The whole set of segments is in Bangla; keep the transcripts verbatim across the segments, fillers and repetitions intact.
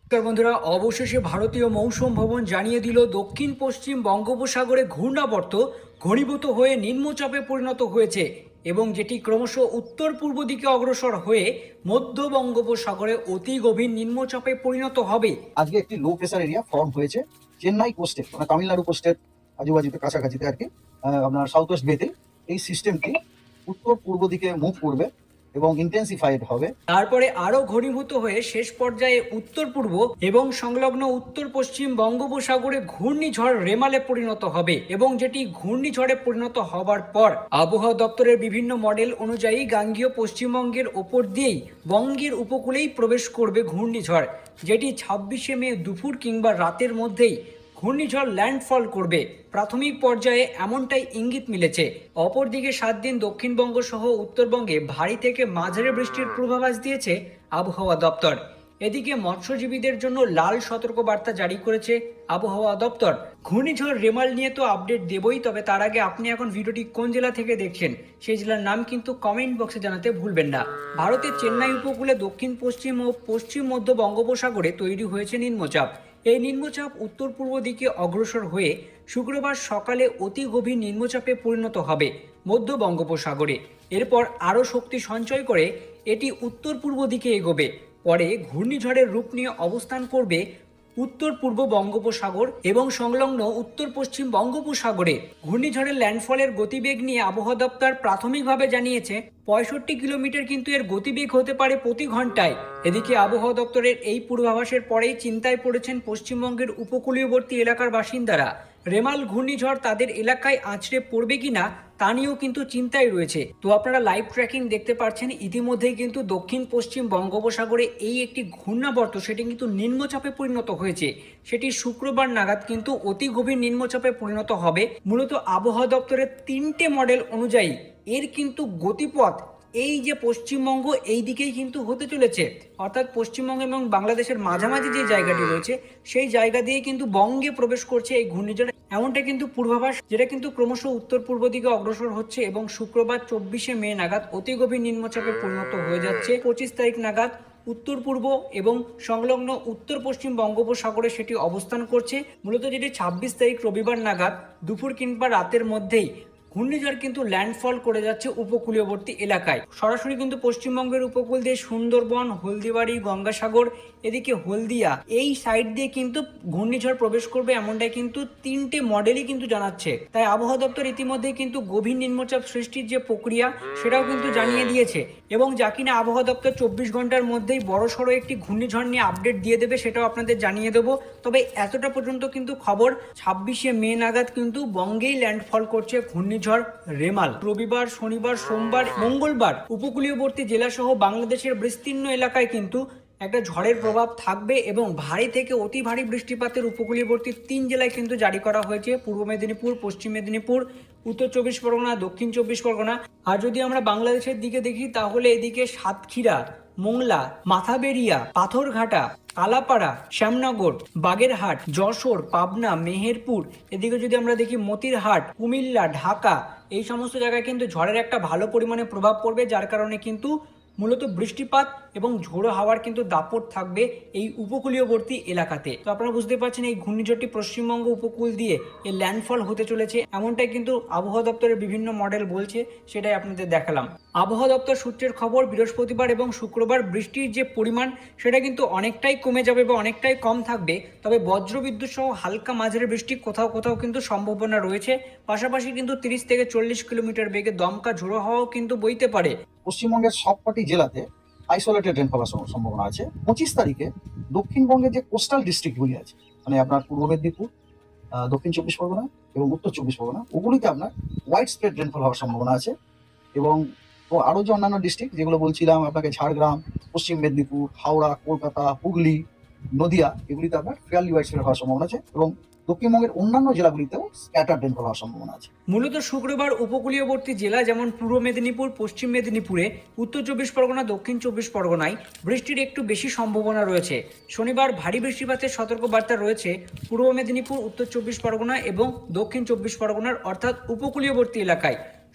নমস্কার বন্ধুরা, অবশেষে ভারতীয় মৌসুম ভবন জানিয়ে দিল দক্ষিণ পশ্চিম বঙ্গোপসাগরে ঘূর্ণাবর্ত ঘনীভূত হয়ে নিম্নচাপে পরিণত হয়েছে এবং যেটি ক্রমশ উত্তর পূর্ব দিকে অগ্রসর হয়ে মধ্য বঙ্গোপসাগরে অতি গভীর নিম্নচাপে পরিণত হবে। আজকে একটি লো প্রেসার এরিয়া ফর্ম হয়েছে চেন্নাই কোস্টে, মানে তামিলনাড়ু কোস্টের আজুবাজুতে কাছাকাছিতে আর কি, আপনার সাউথ ওয়েস্ট বেতে এই সিস্টেমটি উত্তর পূর্ব দিকে মুভ করবে এবং ইন্টেন্সিফাইড হবে। তারপরে আরো ঘনীভূত হয়ে শেষ পর্যায়ে উত্তর পূর্ব এবং সংলগ্ন উত্তর পশ্চিম বঙ্গোপসাগরে ঘূর্ণিঝড় রেমালে পরিণত হবে এবং যেটি ঘূর্ণিঝড়ে পরিণত হবার পর আবহাওয়া দপ্তরের বিভিন্ন মডেল অনুযায়ী গাঙ্গীয় পশ্চিমবঙ্গের ওপর দিয়েই বঙ্গের উপকূলেই প্রবেশ করবে ঘূর্ণিঝড়, যেটি ছাব্বিশে মে দুপুর কিংবা রাতের মধ্যেই ঘূর্ণিঝড় ল্যান্ডফল করবে। প্রাথমিক পর্যায়ে এমনটাই ইঙ্গিত মিলেছে। অপরদিকে সাত দিন দক্ষিণবঙ্গ সহ উত্তরবঙ্গে ভারী থেকে মাঝারি বৃষ্টির পূর্বাভাস দিয়েছে আবহাওয়া দপ্তর। এদিকে মৎস্যজীবীদের জন্য লাল সতর্কবার্তা জারি করেছে আবহাওয়া দপ্তর। ঘূর্ণিঝড় রেমাল নিয়ে তো আপডেট দেবই, তবে তার আগে আপনি এখন ভিডিওটি কোন জেলা থেকে দেখছেন সেই জেলার নাম কিন্তু কমেন্ট বক্সে জানাতে ভুলবেন না। ভারতের চেন্নাই উপকূলে দক্ষিণ পশ্চিম ও পশ্চিম মধ্য বঙ্গোপসাগরে তৈরি হয়েছে নিম্নচাপ। এই নিম্নচাপ উত্তর পূর্ব দিকে অগ্রসর হয়ে শুক্রবার সকালে অতি গভীর নিম্নচাপে পরিণত হবে মধ্য বঙ্গোপসাগরে। এরপর আরও শক্তি সঞ্চয় করে এটি উত্তর পূর্ব দিকে এগোবে। পরে ঘূর্ণিঝড়ের রূপ নিয়ে অবস্থান করবে উত্তর পূর্ব বঙ্গোপসাগর এবং সংলগ্ন উত্তর পশ্চিম বঙ্গোপসাগরে। ঘূর্ণিঝড়ের ল্যান্ডফলের গতিবেগ নিয়ে আবহাওয়া দপ্তর প্রাথমিকভাবে জানিয়েছে পঁয়ষট্টি কিলোমিটার কিন্তু এর গতিবেগ হতে পারে প্রতি ঘন্টায়। এদিকে আবহাওয়া দপ্তরের এই পূর্বাভাসের পরেই চিন্তায় পড়েছেন পশ্চিমবঙ্গের উপকূলীয়বর্তী এলাকার বাসিন্দারা। রেমাল ঘূর্ণিঝড় তাদের এলাকায় আছড়ে পড়বে কিনা তা নিয়েও কিন্তু চিন্তায় রয়েছে। তো আপনারা লাইভ ট্র্যাকিং দেখতে পাচ্ছেন, ইতিমধ্যেই কিন্তু দক্ষিণ পশ্চিম বঙ্গোপসাগরে এই একটি ঘূর্ণাবর্ত সেটি কিন্তু নিম্নচাপে পরিণত হয়েছে। সেটি শুক্রবার নাগাদ কিন্তু অতি গভীর নিম্নচাপে পরিণত হবে। মূলত আবহাওয়া দপ্তরের তিনটে মডেল অনুযায়ী এর কিন্তু গতিপথ এই যে পশ্চিমবঙ্গ এই দিকেই কিন্তু হতে চলেছে, অর্থাৎ পশ্চিমবঙ্গ এবং বাংলাদেশের মাঝামাঝি যে জায়গাটি রয়েছে সেই জায়গা দিয়ে কিন্তু বঙ্গে প্রবেশ করছে এই ঘূর্ণিঝড়, এমনটা কিন্তু পূর্বাভাস, যেটা কিন্তু ক্রমশ উত্তর পূর্ব দিকে অগ্রসর হচ্ছে এবং শুক্রবার চব্বিশে মে নাগাদ অতি গভীর নিম্নচাপে পরিণত হয়ে যাচ্ছে। পঁচিশ তারিখ নাগাদ উত্তর পূর্ব এবং সংলগ্ন উত্তর পশ্চিম বঙ্গোপসাগরে সেটি অবস্থান করছে। মূলত যেটি ছাব্বিশ তারিখ রবিবার নাগাদ দুপুর কিংবা রাতের মধ্যেই ঘূর্ণিঝড় কিন্তু ল্যান্ডফল করে যাচ্ছে উপকূলীয়বর্তী এলাকায়। সরাসরি কিন্তু পশ্চিমবঙ্গের উপকূল দিয়ে সুন্দরবন, হলদিবাড়ি, গঙ্গাসাগর, এদিকে হলদিয়া এই সাইড দিয়ে কিন্তু ঘূর্ণিঝড় প্রবেশ করবে, এমনটাই কিন্তু তিনটে মডেলই কিন্তু জানাচ্ছে। তাই আবহাওয়া দপ্তর ইতিমধ্যে কিন্তু গভীর নিম্নচাপ সৃষ্টির যে প্রক্রিয়া সেটাও কিন্তু জানিয়ে দিয়েছে এবং যা কিনা আবহাওয়া দপ্তর চব্বিশ ঘন্টার মধ্যেই বড়সড় একটি ঘূর্ণিঝড় নিয়ে আপডেট দিয়ে দেবে, সেটাও আপনাদের জানিয়ে দেবো। তবে এতটা পর্যন্ত কিন্তু খবর, ছাব্বিশে মে নাগাদ কিন্তু বঙ্গেই ল্যান্ডফল করছে ঘূর্ণিঝড় রেমাল। রবিবার, শনিবার, সোমবার, মঙ্গলবার উপকূলীয়বর্তী জেলা সহ বাংলাদেশের বিস্তীর্ণ এলাকায় কিন্তু একটা ঝড়ের প্রভাব থাকবে এবং ভারী থেকে অতি ভারী বৃষ্টিপাতের উপকূলীয়বর্তী তিন জেলায় কিন্তু জারি করা হয়েছে, পূর্ব মেদিনীপুর, পশ্চিম মেদিনীপুর, উত্তর চব্বিশ পরগনা, দক্ষিণ চব্বিশ পরগনা। আর যদি আমরা বাংলাদেশের দিকে দেখি তাহলে এদিকে সাতক্ষীরা, মোংলা, মাথাবেরিয়া, পাথরঘাটা, কালাপাড়া, শ্যামনগর, বাগেরহাট, যশোর, পাবনা, মেহেরপুর, এদিকে যদি আমরা দেখি মতিরহাট, কুমিল্লা, ঢাকা, এই সমস্ত জায়গায় কিন্তু ঝড়ের একটা ভালো পরিমাণে প্রভাব পড়বে, যার কারণে কিন্তু মূলত বৃষ্টিপাত এবং ঝোড়ো হাওয়ার কিন্তু দাপট থাকবে এই উপকূলীয়বর্তী এলাকাতে। তো আপনারা বুঝতে পারছেন এই ঘূর্ণিঝড়টি পশ্চিমবঙ্গ উপকূল দিয়ে এই ল্যান্ডফল হতে চলেছে, এমনটাই কিন্তু আবহাওয়া দপ্তরের বিভিন্ন মডেল বলছে, সেটাই আপনাদের দেখালাম। আবহাওয়া দপ্তর সূত্রের খবর, বৃহস্পতিবার এবং শুক্রবার বৃষ্টির যে পরিমাণ সেটা কিন্তু অনেকটাই কমে যাবে বা অনেকটাই কম থাকবে, তবে বজ্রবিদ্যুৎ সহ হালকা মাঝারি বৃষ্টি কোথাও কোথাও কিন্তু সম্ভাবনা রয়েছে। পাশাপাশি কিন্তু তিরিশ থেকে চল্লিশ কিলোমিটার বেগে দমকা ঝোড়ো হাওয়াও কিন্তু বইতে পারে। পশ্চিমবঙ্গের সবকটি জেলাতে আইসোলেটেড রেনফল হওয়ার সম্ভাবনা আছে। পঁচিশ তারিখে দক্ষিণবঙ্গের যে কোস্টাল ডিস্ট্রিক্টগুলি আছে, মানে আপনার পূর্ব মেদিনীপুর, দক্ষিণ চব্বিশ পরগনা এবং উত্তর চব্বিশ পরগনা, ওগুলিতে আপনার ওয়াইড স্প্রেড রেনফল হওয়ার সম্ভাবনা আছে। এবং আরও যে অন্যান্য ডিস্ট্রিক্ট যেগুলো বলছিলাম আপনাকে, ঝাড়গ্রাম, পশ্চিম মেদিনীপুর, হাওড়া, কলকাতা, হুগলি, নদিয়া, এগুলিতে আপনার ফেয়ারলি ওয়াইড স্প্রেড হওয়ার সম্ভাবনা আছে এবং দক্ষিণবঙ্গের অন্যান্য জেলাগুলিতেও স্ক্যাটার রেনফল হওয়ার সম্ভাবনা আছে। মূলত শুক্রবার উপকূলীয়বর্তী জেলা যেমন পূর্ব মেদিনীপুর, পশ্চিম মেদিনীপুরে, উত্তর চব্বিশ পরগনা, দক্ষিণ চব্বিশ পরগনায় বৃষ্টির একটু বেশি সম্ভাবনা রয়েছে। শনিবার ভারী বৃষ্টিপাতের সতর্কবার্তা রয়েছে পূর্ব মেদিনীপুর, উত্তর চব্বিশ পরগনা এবং দক্ষিণ চব্বিশ পরগনার অর্থাৎ উপকূলীয়বর্তী এলাকায়।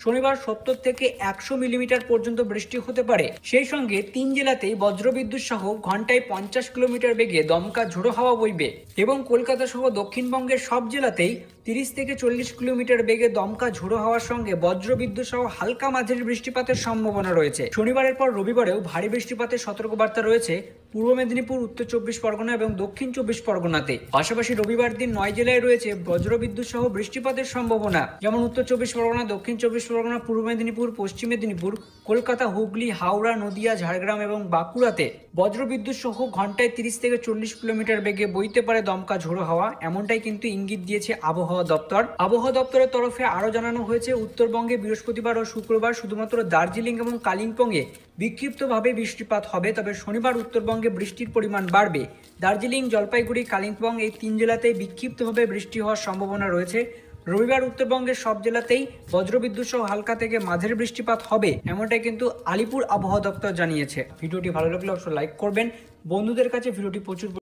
শনিবার সত্তর থেকে একশো মিলিমিটার পর্যন্ত বৃষ্টি হতে পারে। সেই সঙ্গে তিন জেলাতেই বজ্রবিদ্যুৎ সহ ঘন্টায় পঞ্চাশ কিলোমিটার বেগে দমকা ঝোড়ো হাওয়া বইবে এবং কলকাতা সহ দক্ষিণবঙ্গের সব জেলাতেই তিরিশ থেকে চল্লিশ কিলোমিটার বেগে দমকা ঝোড়ো হাওয়ার সঙ্গে বজ্রবিদ্যুৎ সহ হালকা মাঝারি বৃষ্টিপাতের সম্ভাবনা রয়েছে। শনিবারের পর রবিবারেও ভারী বৃষ্টিপাতের সতর্কবার্তা রয়েছে পূর্ব মেদিনীপুর, উত্তর চব্বিশ পরগনা এবং দক্ষিণ চব্বিশ পরগনাতে। পাশাপাশি রবিবার দিন নয় জেলায় রয়েছে বজ্রবিদ্যুৎ সহ বৃষ্টিপাতের সম্ভাবনা, যেমন উত্তর চব্বিশ পরগনা, দক্ষিণ চব্বিশ পরগনা, পূর্ব মেদিনীপুর, পশ্চিম মেদিনীপুর, কলকাতা, হুগলি, হাওড়া, নদিয়া, ঝাড়গ্রাম এবং বাঁকুড়াতে বজ্রবিদ্যুৎ সহ ঘন্টায় তিরিশ থেকে চল্লিশ কিলোমিটার বেগে বইতে পারে দমকা ঝোড়ো হাওয়া, এমনটাই কিন্তু ইঙ্গিত দিয়েছে আবহাওয়া দপ্তর। আবহাওয়া দপ্তরের তরফে আরও জানানো হয়েছে, উত্তরবঙ্গে বৃহস্পতিবার ও শুক্রবার শুধুমাত্র দার্জিলিং এবং কালিম্পংয়ে বিক্ষিপ্তভাবে বৃষ্টিপাত হবে, তবে শনিবার উত্তরবঙ্গে বৃষ্টির পরিমাণ বাড়বে। দার্জিলিং, জলপাইগুড়ি, কালিম্পং এই তিন জেলাতেই বিক্ষিপ্তভাবে বৃষ্টি হওয়ার সম্ভাবনা রয়েছে। রবিবার উত্তরবঙ্গের সব জেলাতেই বজ্রবিদ্যুৎ সহ হালকা থেকে মাঝারি বৃষ্টিপাত হবে, এমনটাই কিন্তু আলিপুর আবহাওয়া দপ্তর জানিয়েছে। ভিডিওটি ভালো লাগলে অবশ্যই লাইক করবেন, বন্ধুদের কাছে ভিডিওটি প্রচুর